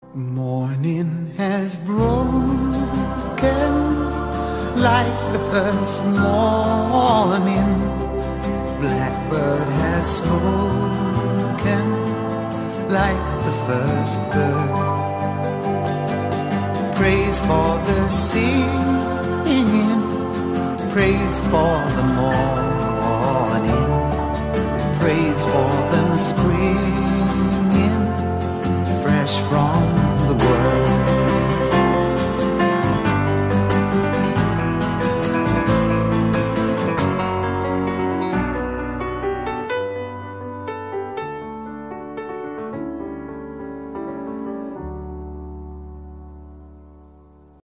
Morning has broken like the first morning. Blackbird has spoken like the first bird. Praise for the singing, praise for the morning, praise for the spring